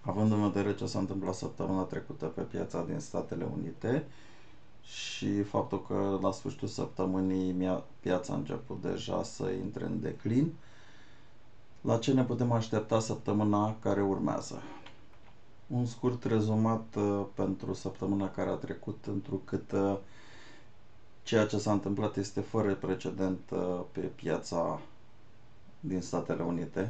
Având în vedere ce s-a întâmplat săptămâna trecută pe piața din Statele Unite și faptul că la sfârșitul săptămânii piața a început deja să intre în declin, la ce ne putem aștepta săptămâna care urmează? Un scurt rezumat pentru săptămâna care a trecut, întrucât ceea ce s-a întâmplat este fără precedent pe piața din Statele Unite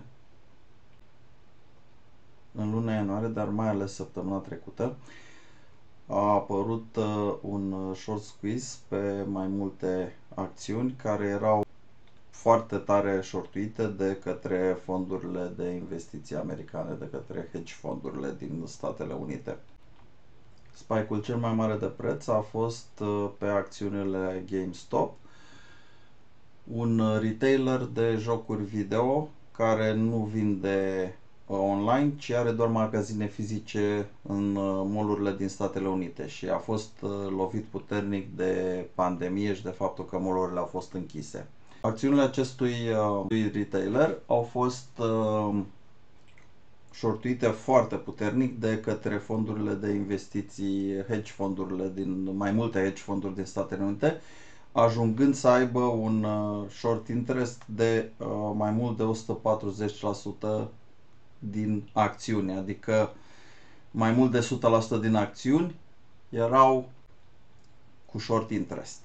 în luna ianuarie, dar mai ales săptămâna trecută. A apărut un short squeeze pe mai multe acțiuni care erau foarte tare shortuite de către fondurile de investiții americane, de către hedge fondurile din Statele Unite. Spike-ul cel mai mare de preț a fost pe acțiunile GameStop, un retailer de jocuri video care nu vinde online, ci are doar magazine fizice în mall-urile din Statele Unite și a fost lovit puternic de pandemie și de faptul că mall-urile au fost închise. Acțiunile acestui retailer au fost shortuite foarte puternic de către fondurile de investiții, hedge fondurile din mai multe hedge fonduri din Statele Unite, ajungând să aibă un short interest de mai mult de 140% din acțiuni, adică mai mult de 100% din acțiuni erau cu short interest.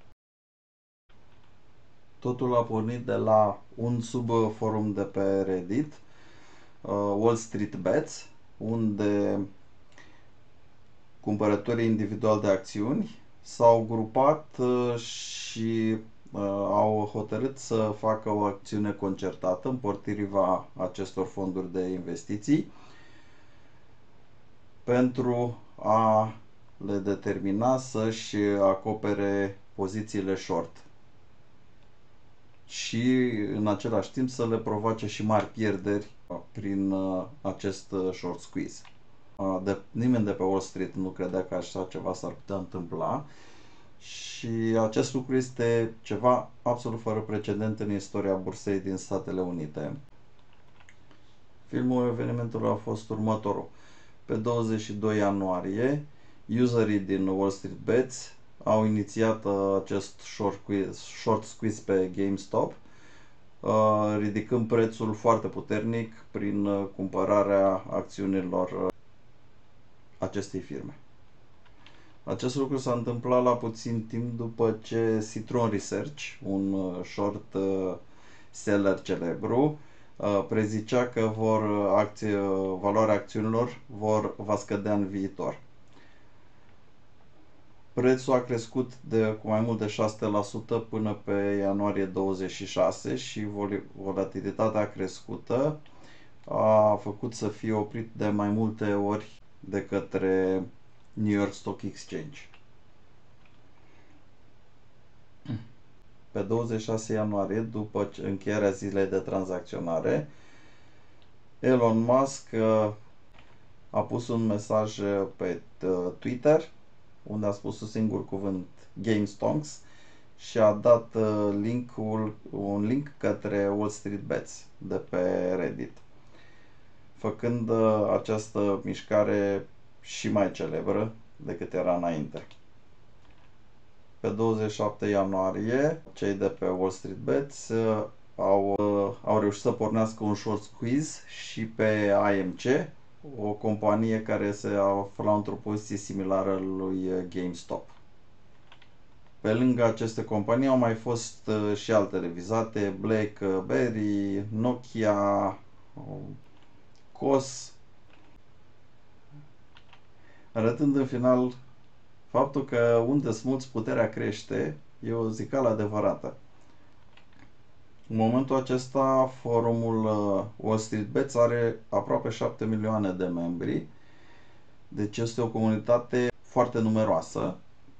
Totul a pornit de la un subforum de pe Reddit, Wall Street Bets, unde cumpărătorii individuali de acțiuni s-au grupat și au hotărât să facă o acțiune concertată împotriva acestor fonduri de investiții pentru a le determina să-și acopere pozițiile short și în același timp să le provoace și mari pierderi prin acest short squeeze. Nimeni de pe Wall Street nu credea că așa ceva s-ar putea întâmpla și acest lucru este ceva absolut fără precedent în istoria bursei din Statele Unite. Filmul evenimentului a fost următorul. Pe 22 ianuarie, userii din Wall Street Bets au inițiat acest short squeeze pe GameStop, ridicând prețul foarte puternic prin cumpărarea acțiunilor acestei firme. Acest lucru s-a întâmplat la puțin timp după ce Citron Research, un short seller celebru, prezicea că valoarea acțiunilor va scădea în viitor. Prețul a crescut cu mai mult de 6% până pe ianuarie 26 și volatilitatea crescută a făcut să fie oprit de mai multe ori de către New York Stock Exchange. Pe 26 ianuarie, după încheierea zilei de tranzacționare, Elon Musk a pus un mesaj pe Twitter unde a spus un singur cuvânt, GameStonks, și a dat un link către Wall Street Bets de pe Reddit, făcând această mișcare și mai celebră decât era înainte. Pe 27 ianuarie, cei de pe Wall Street Bets au reușit să pornească un short squeeze și pe AMC, o companie care se afla într-o poziție similară lui GameStop. Pe lângă aceste companii au mai fost și altele vizate, BlackBerry, Nokia, COS, arătând în final faptul că unde sunt mulți puterea crește, e o zicală adevărată. În momentul acesta, forumul Wall Street Bets are aproape 7 milioane de membri, deci este o comunitate foarte numeroasă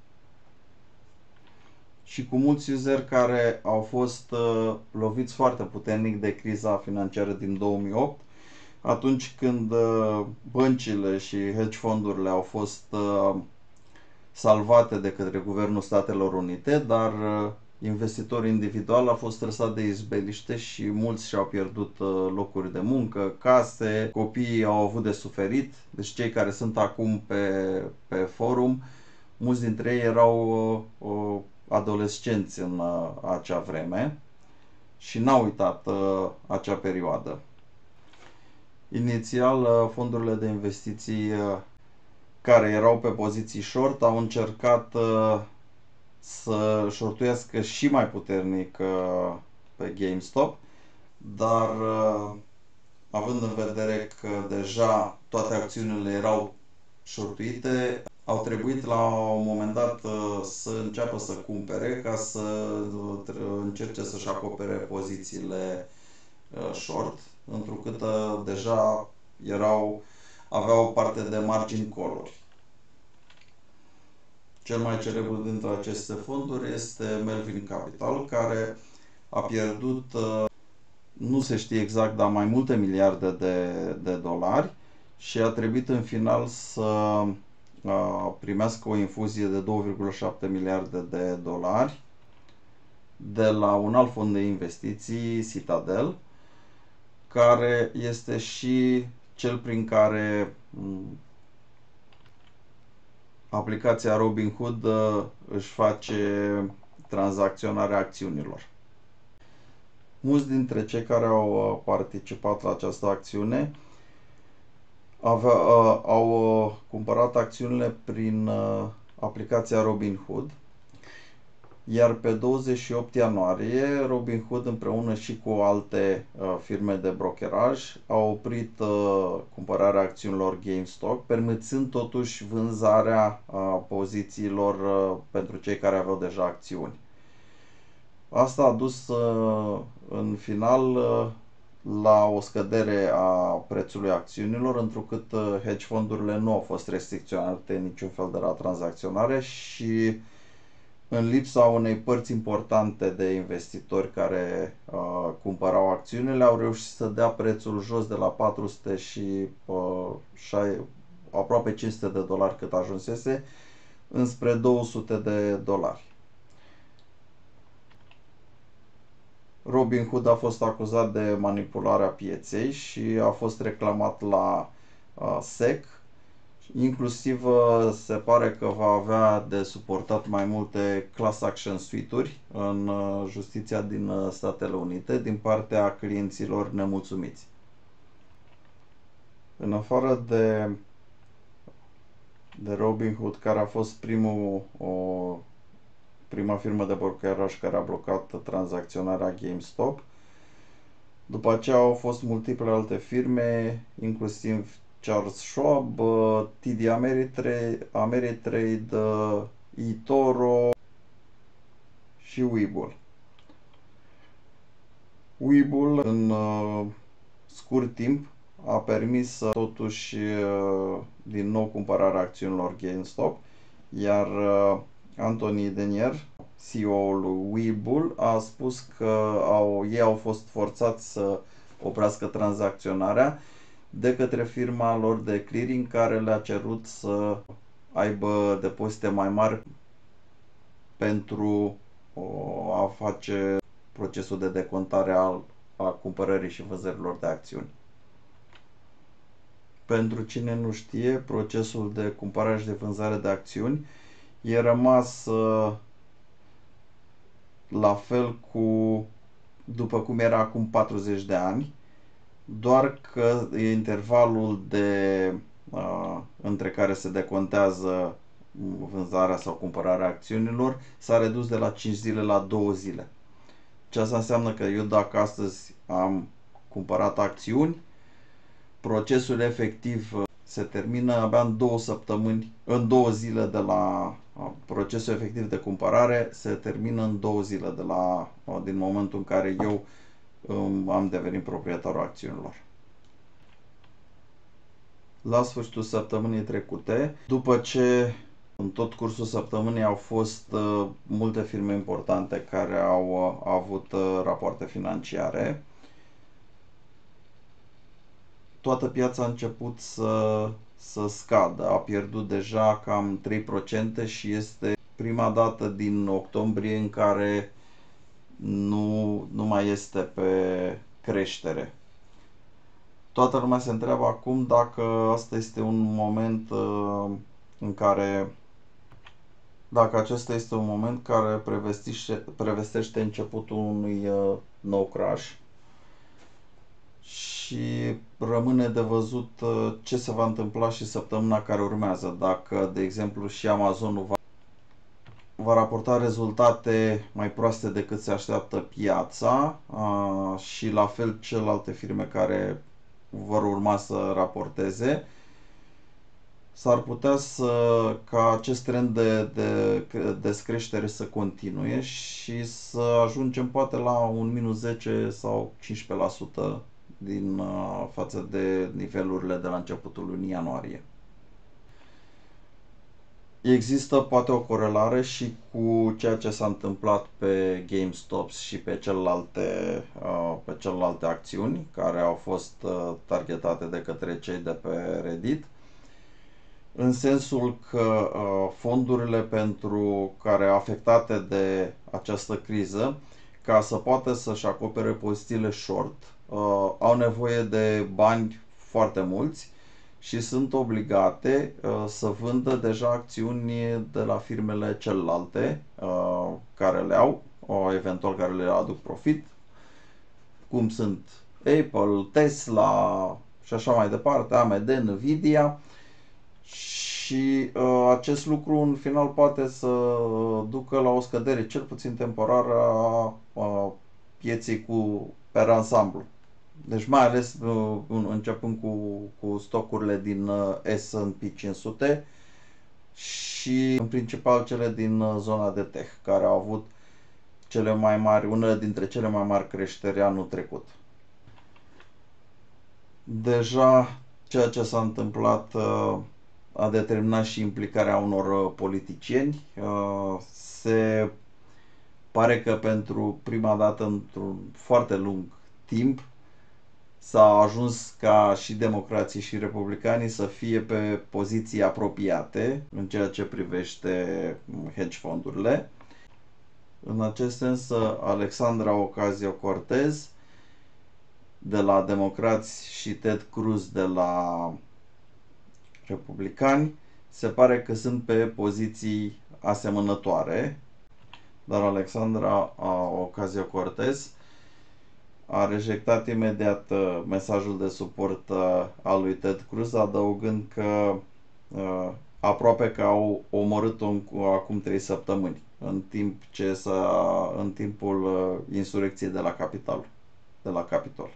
și cu mulți useri care au fost loviți foarte puternic de criza financiară din 2008, atunci când băncile și hedge fondurile au fost salvate de către Guvernul Statelor Unite, dar investitor individual a fost trăsat de izbeliște și mulți și-au pierdut locuri de muncă, case, copiii au avut de suferit. Deci cei care sunt acum pe forum, mulți dintre ei erau adolescenți în acea vreme și n-au uitat acea perioadă. Inițial, fondurile de investiții care erau pe poziții short au încercat să shortuiască și mai puternic pe GameStop, dar având în vedere că deja toate acțiunile erau shortuite, au trebuit la un moment dat să înceapă să cumpere ca să încerce să-și acopere pozițiile short, întrucât deja aveau parte de margin call-uri. Cel mai celebru dintre aceste fonduri este Melvin Capital, care a pierdut, nu se știe exact, dar mai multe miliarde de dolari și a trebuit în final să primească o infuzie de 2,7 miliarde de dolari de la un alt fond de investiții, Citadel, care este și cel prin care aplicația Robinhood își face tranzacționarea acțiunilor. Mulți dintre cei care au participat la această acțiune au cumpărat acțiunile prin aplicația Robinhood, iar pe 28 ianuarie Robinhood împreună și cu alte firme de brokeraj au oprit cumpărarea acțiunilor GameStop, permițând totuși vânzarea pozițiilor pentru cei care aveau deja acțiuni. Asta a dus în final la o scădere a prețului acțiunilor, întrucât hedge fondurile nu au fost restricționate niciun fel de la tranzacționare și în lipsa unei părți importante de investitori care cumpărau acțiunile, au reușit să dea prețul jos de la 400 și aproape 500 de dolari cât ajunsese, înspre 200 de dolari. Robinhood a fost acuzat de manipularea pieței și a fost reclamat la SEC. Inclusiv se pare că va avea de suportat mai multe class action suite-uri în justiția din Statele Unite din partea clienților nemulțumiți. În afară de Robinhood, care a fost prima firmă de brokeraj care a blocat tranzacționarea GameStop, după aceea au fost multiple alte firme, inclusiv Charles Schwab, TD Ameritrade, eToro și Webull. Webull în scurt timp a permis totuși din nou cumpărarea acțiunilor GameStop, iar Anthony Denier, CEO-ul lui Webull, a spus că ei au fost forțați să oprească tranzacționarea de către firma lor de clearing, care le-a cerut să aibă depozite mai mari pentru a face procesul de decontare a cumpărării și vânzărilor de acțiuni. Pentru cine nu știe, procesul de cumpărare și de vânzare de acțiuni e rămas la fel după cum era acum 40 de ani, doar că intervalul între care se decontează vânzarea sau cumpărarea acțiunilor s-a redus de la 5 zile la 2 zile. Ce asta înseamnă că eu, dacă astăzi am cumpărat acțiuni, procesul efectiv se termină abia în 2 săptămâni, în 2 zile de la procesul efectiv de cumpărare se termină în 2 zile din momentul în care eu am devenit proprietarul acțiunilor. La sfârșitul săptămânii trecute, după ce în tot cursul săptămânii au fost multe firme importante care au avut rapoarte financiare, toată piața a început să scadă. A pierdut deja cam 3% și este prima dată din octombrie în care nu mai este pe creștere. Toată lumea se întreabă acum dacă asta este un moment în care, dacă acesta este un moment care prevestește începutul unui nou crash și rămâne de văzut ce se va întâmpla și săptămâna care urmează. Dacă, de exemplu, și Amazonul va raporta rezultate mai proaste decât se așteaptă piața și la fel celelalte firme care vor urma să raporteze, s-ar putea ca acest trend de descreștere să continue și să ajungem poate la un minus 10 sau 15% față de nivelurile de la începutul lunii ianuarie. Există poate o corelare și cu ceea ce s-a întâmplat pe GameStop și pe celelalte acțiuni care au fost targetate de către cei de pe Reddit, în sensul că fondurile care afectate de această criză, ca să poată să-și acopere pozițiile short, au nevoie de bani foarte mulți și sunt obligate să vândă deja acțiuni de la firmele celelalte care le au, eventual care le aduc profit, cum sunt Apple, Tesla și așa mai departe, AMD, Nvidia. Și acest lucru în final poate să ducă la o scădere cel puțin temporară a pieței per ansamblu. Deci mai ales începând cu stocurile din S&P 500 și în principal cele din zona de tech, care au avut unele dintre cele mai mari creșteri anul trecut. Deja ceea ce s-a întâmplat a determinat și implicarea unor politicieni. Se pare că pentru prima dată într-un foarte lung timp s-a ajuns ca și democrații și republicanii să fie pe poziții apropiate în ceea ce privește hedge fondurile. În acest sens, Alexandra Ocasio-Cortez de la democrați și Ted Cruz de la republicani se pare că sunt pe poziții asemănătoare, dar Alexandra Ocasio-Cortez a rejectat imediat mesajul de suport al lui Ted Cruz, adăugând că aproape că au omorât-o acum 3 săptămâni, în timpul insurecției de la Capitol.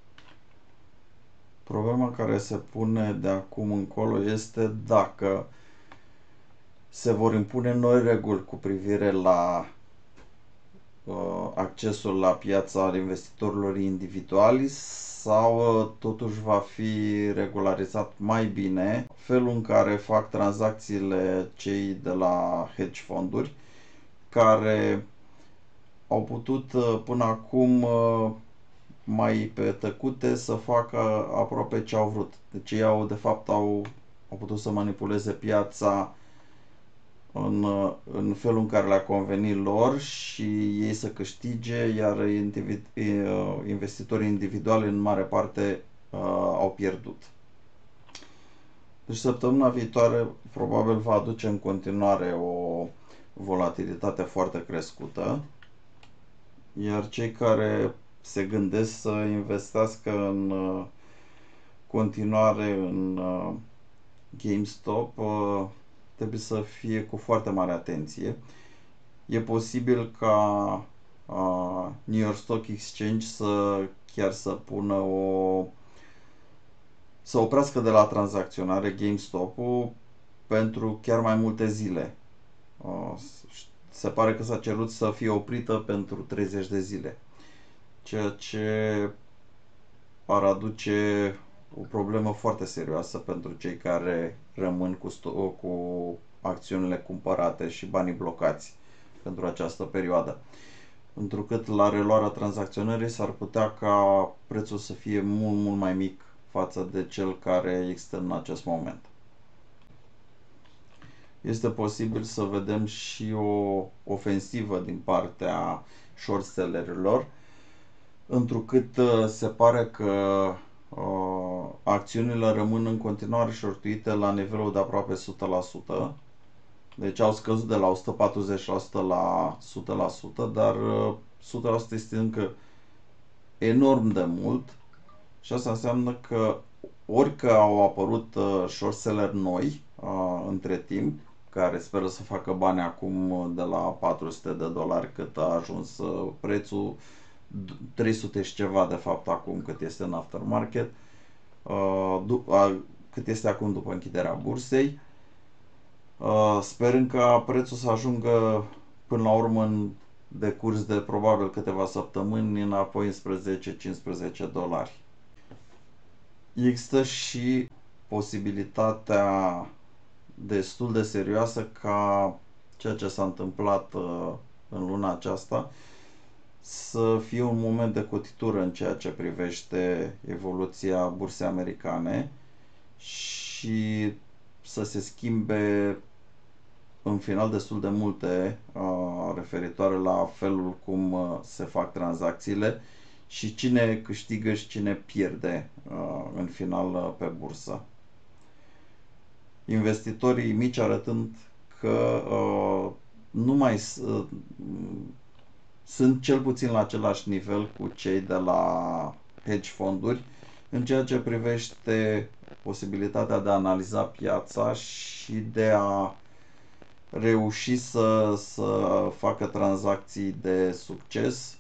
Problema care se pune de acum încolo este dacă se vor impune noi reguli cu privire la accesul la piața al investitorilor individuali sau totuși va fi regularizat mai bine felul în care fac tranzacțiile cei de la hedge fonduri, care au putut până acum mai pe tăcute să facă aproape ce au vrut. Deci ei au putut să manipuleze piața în felul în care le-a convenit lor și ei să câștige, iar investitorii individuali în mare parte au pierdut. Deci săptămâna viitoare probabil va aduce în continuare o volatilitate foarte crescută, iar cei care se gândesc să investească în continuare în GameStop trebuie să fie cu foarte mare atenție. E posibil ca New York Stock Exchange să oprească de la tranzacționare GameStop-ul pentru chiar mai multe zile. Se pare că s-a cerut să fie oprită pentru 30 de zile, ceea ce ar aduce o problemă foarte serioasă pentru cei care rămân cu acțiunile cumpărate și banii blocați pentru această perioadă. Întrucât la reluarea tranzacționării s-ar putea ca prețul să fie mult, mult mai mic față de cel care există în acest moment. este posibil să vedem și o ofensivă din partea short sellerilor, întrucât se pare că acțiunile rămân în continuare shortuite la nivelul de aproape 100%. Deci au scăzut de la 140% la 100%, dar 100% este încă enorm de mult și asta înseamnă că orică au apărut short seller noi între timp, care speră să facă bani acum de la $400 cât a ajuns prețul, 300 și ceva de fapt acum cât este în aftermarket, cât este acum după închiderea bursei. Sperând ca prețul să ajungă până la urmă în decurs de probabil câteva săptămâni înapoi spre $10-15. Există și posibilitatea destul de serioasă ca ceea ce s-a întâmplat în luna aceasta să fie un moment de cotitură în ceea ce privește evoluția bursei americane și să se schimbe în final destul de multe referitoare la felul cum se fac tranzacțiile și cine câștigă și cine pierde în final pe bursă. Investitorii mici arătând că nu mai sunt cel puțin la același nivel cu cei de la hedge fonduri în ceea ce privește posibilitatea de a analiza piața și de a reuși să facă tranzacții de succes.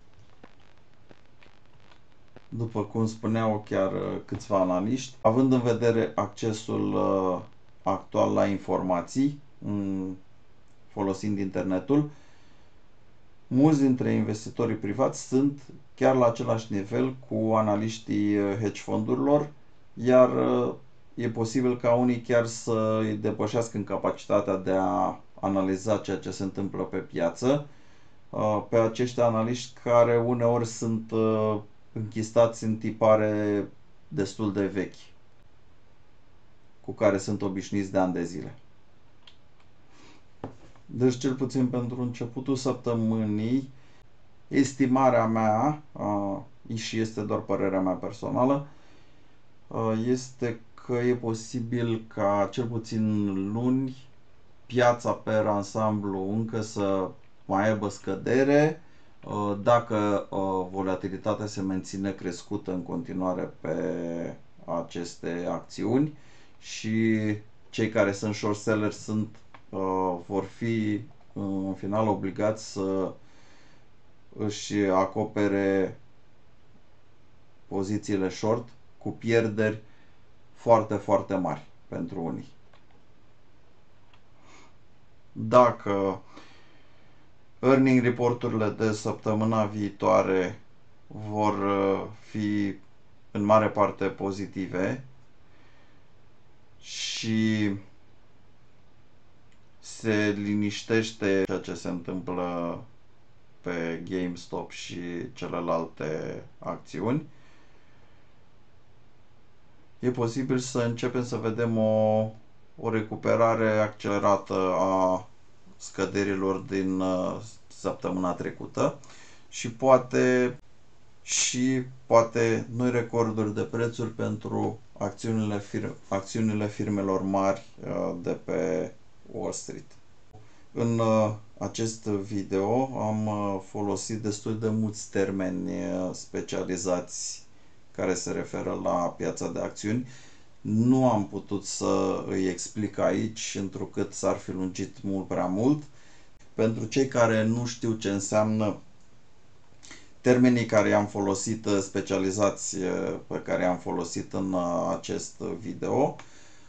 După cum spuneau chiar câțiva analiști, având în vedere accesul actual la informații, folosind internetul, mulți dintre investitorii privați sunt chiar la același nivel cu analiștii hedge fondurilor, iar e posibil ca unii chiar să îi depășească în capacitatea de a analiza ceea ce se întâmplă pe piață, pe acești analiști care uneori sunt închistați în tipare destul de vechi, cu care sunt obișnuiți de ani de zile. Deci, cel puțin pentru începutul săptămânii, estimarea mea, și este doar părerea mea personală, este că e posibil ca cel puțin luni piața pe ansamblu încă să mai aibă scădere, dacă volatilitatea se menține crescută în continuare pe aceste acțiuni și cei care sunt short sellers vor fi în final obligați să își acopere pozițiile short cu pierderi foarte, foarte mari pentru unii. Dacă earning reporturile de săptămâna viitoare vor fi în mare parte pozitive și se liniștește ceea ce se întâmplă pe GameStop și celelalte acțiuni, e posibil să începem să vedem o recuperare accelerată a scăderilor din săptămâna trecută și poate noi recorduri de prețuri pentru acțiunile firmelor mari de pe Wall Street. În acest video am folosit destul de mulți termeni specializați care se referă la piața de acțiuni. Nu am putut să îi explic aici, întrucât s-ar fi lungit mult prea mult. Pentru cei care nu știu ce înseamnă termenii care i-am folosit, specializați pe care i-am folosit în acest video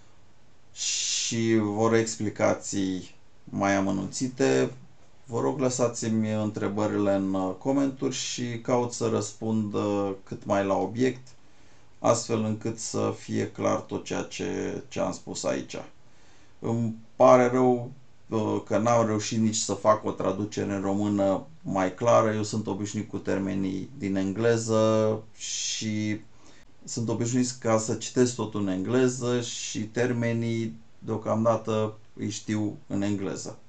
și vor explicații mai amănunțite, vă rog lăsați-mi întrebările în comentarii și caut să răspund cât mai la obiect, astfel încât să fie clar tot ceea ce am spus aici. Îmi pare rău că n-am reușit nici să fac o traducere în română mai clară. Eu sunt obișnuit cu termenii din engleză și sunt obișnuit ca să citesc totul în engleză și termenii deocamdată îi știu în engleză.